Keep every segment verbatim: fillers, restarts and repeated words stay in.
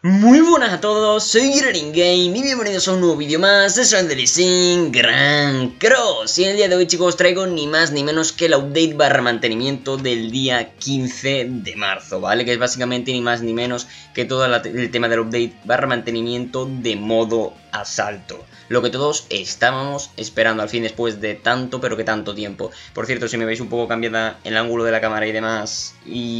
Muy buenas a todos, soy GreenGame y bienvenidos a un nuevo vídeo más de Soul Lee Sin Grand Cross. Y en el día de hoy, chicos, traigo ni más ni menos que el update barra mantenimiento del día quince de marzo, ¿vale? Que es básicamente ni más ni menos que todo la, el tema del update barra mantenimiento de modo asalto. Lo que todos estábamos esperando al fin después de tanto, pero que tanto tiempo. Por cierto, si me veis un poco cambiada el ángulo de la cámara y demás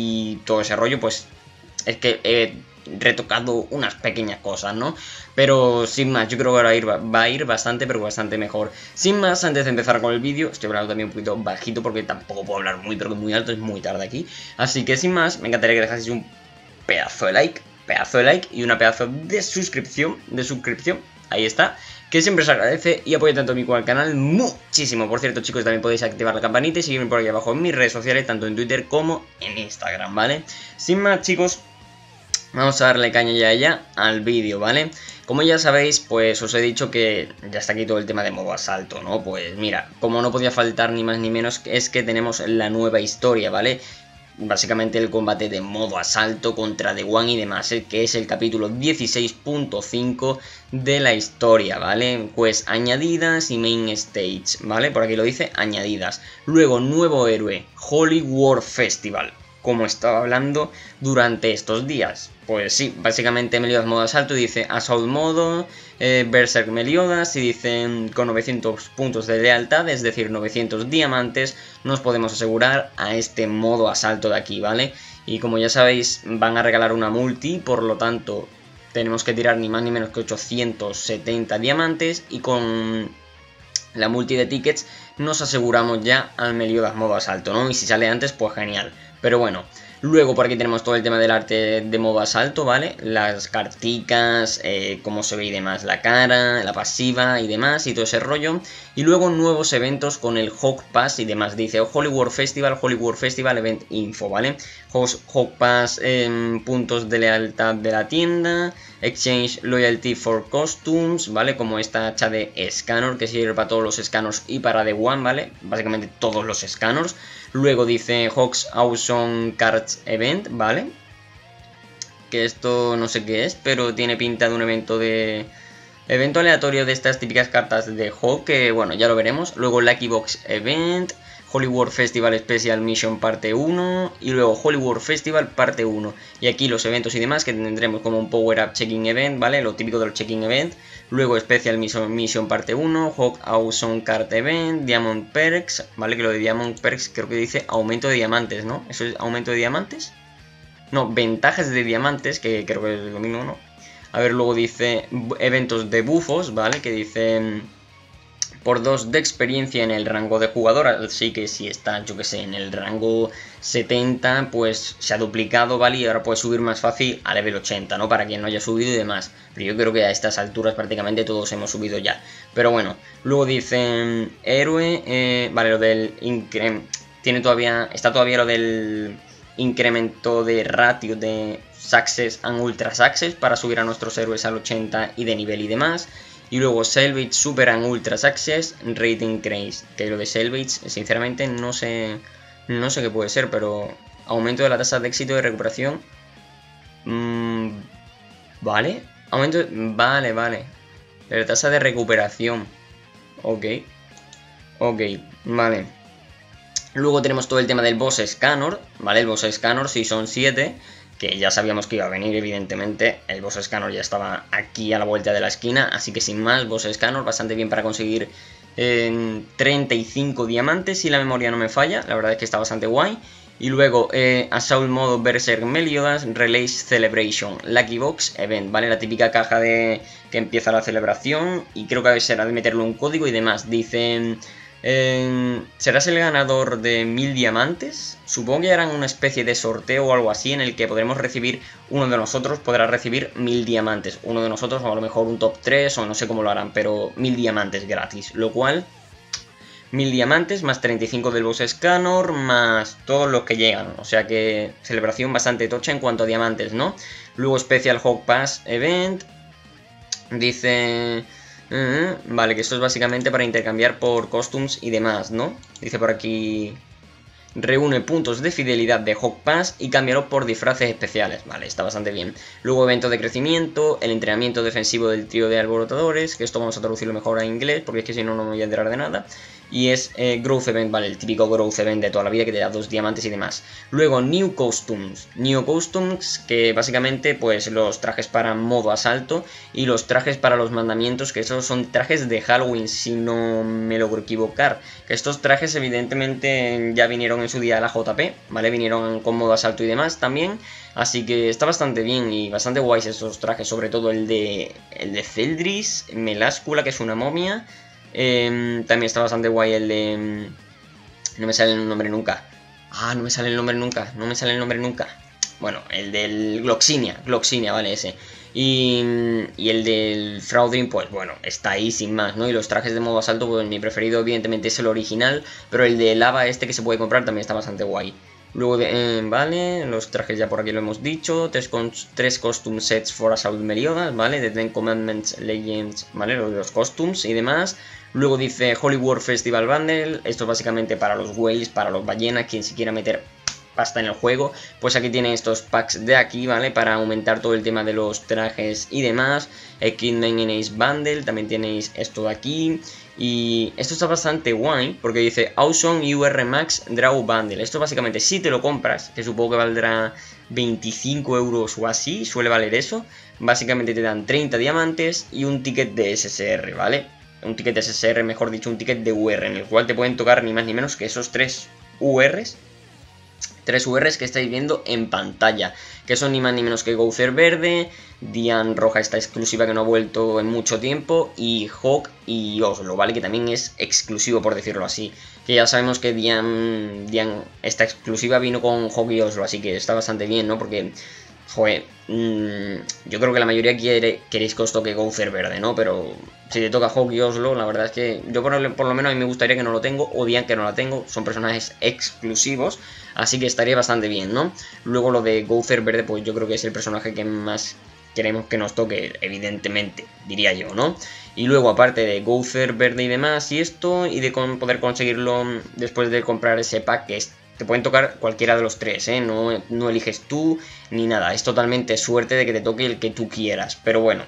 y todo ese rollo, pues es que he retocado unas pequeñas cosas, ¿no? Pero sin más, yo creo que ahora ir, va a ir bastante, pero bastante mejor. Sin más, antes de empezar con el vídeo, estoy hablando también un poquito bajito porque tampoco puedo hablar muy, pero que muy alto, es muy tarde aquí. Así que sin más, me encantaría que dejaseis un pedazo de like, pedazo de like y una pedazo de suscripción, de suscripción, ahí está, que siempre se agradece y apoya tanto a mí como al canal muchísimo. Por cierto, chicos, también podéis activar la campanita y seguirme por aquí abajo en mis redes sociales, tanto en Twitter como en Instagram, ¿vale? Sin más, chicos, vamos a darle caña ya ya al vídeo, ¿vale? Como ya sabéis, pues os he dicho que ya está aquí todo el tema de modo asalto, ¿no? Pues mira, como no podía faltar ni más ni menos, es que tenemos la nueva historia, ¿vale? Básicamente el combate de modo asalto contra The One y demás, ¿eh? Que es el capítulo dieciséis punto cinco de la historia, ¿vale? Pues añadidas y main stage, ¿vale? Por aquí lo dice, añadidas. Luego, nuevo héroe, Holy War Festival, como estaba hablando durante estos días. Pues sí, básicamente Meliodas modo asalto dice Assault modo, eh, Berserk Meliodas y dicen con novecientos puntos de lealtad, es decir, novecientos diamantes, nos podemos asegurar a este modo asalto de aquí, ¿vale? Y como ya sabéis, van a regalar una multi, por lo tanto tenemos que tirar ni más ni menos que ochocientos setenta diamantes y con la multi de tickets nos aseguramos ya al Meliodas modo asalto, ¿no? Y si sale antes, pues genial. Pero bueno, luego por aquí tenemos todo el tema del arte de modo asalto, ¿vale? Las carticas, eh, cómo se ve y demás, la cara, la pasiva y demás, y todo ese rollo. Y luego nuevos eventos con el Hawk Pass y demás. Dice Holy War Festival, Holy War Festival Event Info, ¿vale? Hawk Pass, eh, puntos de lealtad de la tienda, Exchange Loyalty for Costumes, ¿vale? Como esta hacha de Scanner que sirve para todos los Scanners y para The One, ¿vale? Básicamente todos los Scanners. Luego dice Hawks Awesome Cards Event, ¿vale? Que esto no sé qué es, pero tiene pinta de un evento de... evento aleatorio de estas típicas cartas de Hawk, que bueno, ya lo veremos. Luego Lucky Box Event, Holy War Festival Special Mission parte uno y luego Holy War Festival parte uno. Y aquí los eventos y demás que tendremos como un Power Up Checking Event, ¿vale? Lo típico del Checking Event. Luego Special Mission, Mission parte uno, Hawk Awesome Card Event, Diamond Perks, ¿vale? Que lo de Diamond Perks creo que dice aumento de diamantes, ¿no? ¿Eso es aumento de diamantes? No, ventajas de diamantes, que creo que es lo mismo, ¿no? A ver, luego dice eventos de bufos, ¿vale? Que dicen por dos de experiencia en el rango de jugador, así que si está, yo que sé, en el rango setenta, pues se ha duplicado, ¿vale? Y ahora puede subir más fácil a level ochenta, ¿no? Para quien no haya subido y demás. Pero yo creo que a estas alturas prácticamente todos hemos subido ya. Pero bueno, luego dicen héroe, eh, vale, lo del incremento, tiene todavía, está todavía lo del incremento de ratio de success and ultra success para subir a nuestros héroes al ochenta y de nivel y demás. Y luego Salvage Super and Ultra Success Rating Increase. Que lo de Salvage, sinceramente, no sé. No sé qué puede ser, pero aumento de la tasa de éxito de recuperación. Mmm, vale. Aumento. De, vale, vale. De la tasa de recuperación. Ok. Ok, vale. Luego tenemos todo el tema del Boss Scanner. Vale, el Boss Scanner, si son siete. Que ya sabíamos que iba a venir, evidentemente. El Boss Scanner ya estaba aquí a la vuelta de la esquina, así que sin más, Boss Scanner bastante bien para conseguir eh, treinta y cinco diamantes, si la memoria no me falla, la verdad es que está bastante guay. Y luego, eh, Assault modo Berserk Meliodas, Release Celebration, Lucky Box Event, ¿vale? La típica caja de que empieza la celebración, y creo que será de meterle un código y demás. Dicen... Eh, ¿serás el ganador de mil diamantes? Supongo que harán una especie de sorteo o algo así en el que podremos recibir, uno de nosotros podrá recibir mil diamantes. Uno de nosotros, o a lo mejor un top tres, o no sé cómo lo harán, pero mil diamantes gratis. Lo cual, mil diamantes más treinta y cinco del Boss Scanner más todos los que llegan. O sea que celebración bastante tocha en cuanto a diamantes, ¿no? Luego Special Hawk Pass Event. Dice... Uh, vale, que esto es básicamente para intercambiar por costumes y demás, ¿no? Dice por aquí reúne puntos de fidelidad de Hawk Pass y cámbialo por disfraces especiales. Vale, está bastante bien. Luego evento de crecimiento, el entrenamiento defensivo del trío de alborotadores, que esto vamos a traducirlo mejor a inglés, porque es que si no, no me voy a enterar de nada. Y es eh, Growth Event, vale, el típico Growth Event de toda la vida que te da dos diamantes y demás. Luego New Costumes, New Costumes, que básicamente pues los trajes para modo asalto y los trajes para los mandamientos, que esos son trajes de Halloween, si no me logro equivocar. Que estos trajes evidentemente ya vinieron en su día a la J P, ¿vale? Vinieron con modo asalto y demás también. Así que está bastante bien y bastante guays estos trajes, sobre todo el de, el de Celdris, Meláscula, que es una momia. Eh, también está bastante guay el de... No me sale el nombre nunca. Ah, no me sale el nombre nunca. No me sale el nombre nunca. Bueno, el del Gloxinia. Gloxinia, vale, ese. Y, y el del Fraudrin, pues bueno, está ahí sin más, ¿no? Y los trajes de modo asalto, pues mi preferido evidentemente es el original. Pero el de lava este que se puede comprar también está bastante guay. Luego, de, eh, vale, los trajes ya por aquí lo hemos dicho. Tres, tres costume sets for Assault Meliodas, ¿vale? De Ten Commandments, Legends, ¿vale? Los, los costumes y demás. Luego dice Holy War Festival Bundle. Esto es básicamente para los whales, para los ballenas, quien se quiera meter pasta en el juego. Pues aquí tienen estos packs de aquí, ¿vale? Para aumentar todo el tema de los trajes y demás. Equipment en Ace Bundle. También tenéis esto de aquí. Y esto está bastante guay porque dice Awesome U R Max Draw Bundle. Esto básicamente si te lo compras, que supongo que valdrá veinticinco euros o así, suele valer eso. Básicamente te dan treinta diamantes y un ticket de S S R, ¿vale? Un ticket de S S R, mejor dicho, un ticket de U R, en el cual te pueden tocar ni más ni menos que esos tres U Rs. Tres U Rs que estáis viendo en pantalla, que son ni más ni menos que Gouther verde, Dian roja, esta exclusiva que no ha vuelto en mucho tiempo, y Hawk y Oslo, ¿vale? Que también es exclusivo, por decirlo así. Que ya sabemos que Dian, Dian esta exclusiva vino con Hawk y Oslo, así que está bastante bien, ¿no? Porque, joder, mmm, yo creo que la mayoría quiere, queréis que os toque Gouther verde, ¿no? Pero si te toca Hawk y Oslo, la verdad es que yo por, por lo menos a mí me gustaría que no lo tengo, o Dian que no la tengo, son personajes exclusivos. Así que estaría bastante bien, ¿no? Luego lo de Gouther verde, pues yo creo que es el personaje que más queremos que nos toque, evidentemente, diría yo, ¿no? Y luego, aparte de Gouther verde y demás, y esto, y de con poder conseguirlo después de comprar ese pack, que es, te pueden tocar cualquiera de los tres, ¿eh? No, no eliges tú ni nada, es totalmente suerte de que te toque el que tú quieras, pero bueno,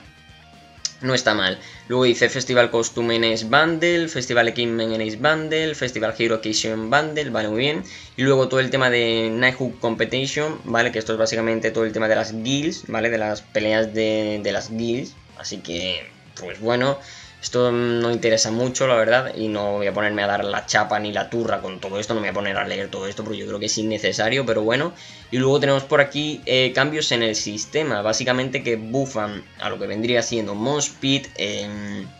no está mal. Luego dice Festival Costume en Ace Bundle, Festival Equipment en Ace Bundle, Festival Hero Occasion Bundle, vale, muy bien. Y luego todo el tema de Knighthood Competition, vale, que esto es básicamente todo el tema de las guilds, vale, de las peleas de, de las guilds. Así que, pues bueno, esto no interesa mucho, la verdad, y no voy a ponerme a dar la chapa ni la turra con todo esto, no me voy a poner a leer todo esto porque yo creo que es innecesario, pero bueno. Y luego tenemos por aquí eh, cambios en el sistema, básicamente que buffan a lo que vendría siendo Monspit, eh,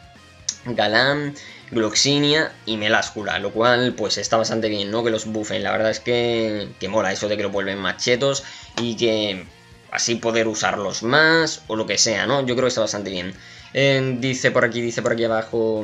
Galam, Gloxinia y Meláscula, lo cual pues está bastante bien, ¿no? Que los buffen, la verdad es que, que mola eso de que lo vuelven más chetos y que así poder usarlos más o lo que sea, ¿no? Yo creo que está bastante bien. Eh, dice por aquí, dice por aquí abajo...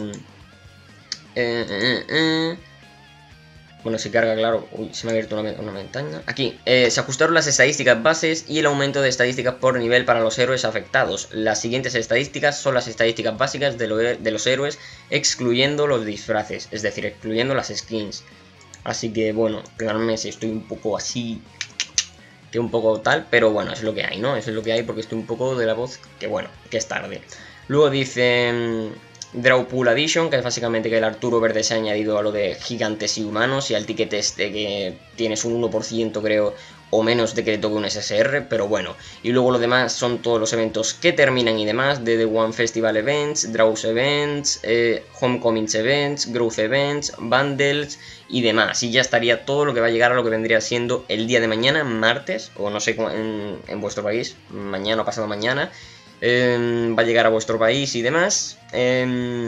Eh, eh, eh. Bueno, si carga, claro... Uy, se me ha abierto una, una ventana. Aquí, eh, se ajustaron las estadísticas bases y el aumento de estadísticas por nivel para los héroes afectados. Las siguientes estadísticas son las estadísticas básicas de, lo, de los héroes, excluyendo los disfraces, es decir, excluyendo las skins. Así que, bueno, perdóname si estoy un poco así... que un poco tal, pero bueno, es lo que hay, ¿no? Eso es lo que hay porque estoy un poco de la voz, que bueno, que es tarde. Luego dice Draw Pool Addition, que es básicamente que el Arturo Verde se ha añadido a lo de gigantes y humanos y al ticket este que tienes un uno por ciento creo o menos de que le toque un S S R, pero bueno. Y luego lo demás son todos los eventos que terminan y demás, de The One Festival Events, Draws Events, eh, Homecomings Events, Growth Events, Bundles y demás. Y ya estaría todo lo que va a llegar a lo que vendría siendo el día de mañana, martes, o no sé en, en vuestro país, mañana o pasado mañana. Eh, va a llegar a vuestro país y demás. Eh,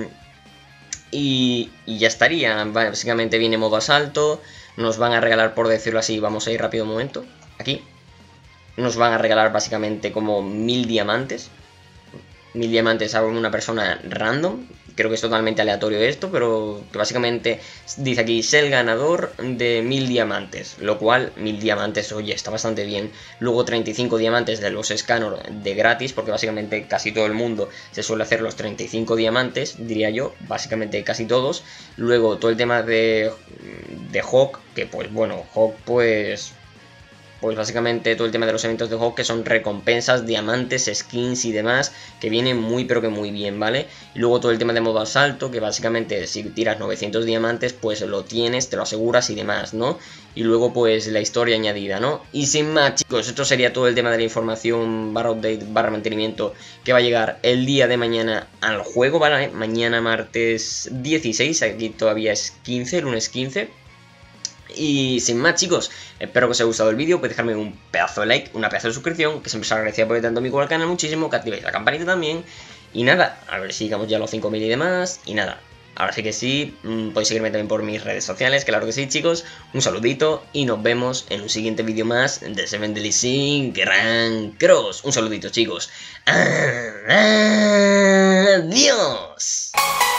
y, y ya estaría. Básicamente viene modo asalto. Nos van a regalar, por decirlo así, vamos a ir rápido un momento. Aquí. Nos van a regalar básicamente como mil diamantes. Mil diamantes a una persona random. Creo que es totalmente aleatorio esto, pero que básicamente dice aquí, sé el ganador de mil diamantes, lo cual, mil diamantes, oye, está bastante bien. Luego treinta y cinco diamantes de los Scanor de gratis, porque básicamente casi todo el mundo se suele hacer los treinta y cinco diamantes, diría yo, básicamente casi todos. Luego todo el tema de, de Hawk, que pues bueno, Hawk pues... Pues básicamente todo el tema de los eventos de Hawk, que son recompensas, diamantes, skins y demás, que vienen muy pero que muy bien, ¿vale? Y luego todo el tema de modo asalto, que básicamente si tiras novecientos diamantes, pues lo tienes, te lo aseguras y demás, ¿no? Y luego pues la historia añadida, ¿no? Y sin más, chicos, esto sería todo el tema de la información barra update, barra mantenimiento, que va a llegar el día de mañana al juego, ¿vale? Mañana martes dieciséis, aquí todavía es quince, lunes quince. Y sin más, chicos, espero que os haya gustado el vídeo. Podéis dejarme un pedazo de like, una pedazo de suscripción, que siempre os agradecería por tanto amigo al canal muchísimo, que activéis la campanita también. Y nada, a ver si llegamos ya a los cinco mil y demás. Y nada, ahora sí que sí, mmm, podéis seguirme también por mis redes sociales, claro que sí, chicos. Un saludito y nos vemos en un siguiente vídeo más de Seven Deadly Sins Grand Cross. Un saludito, chicos. ¡Adiós!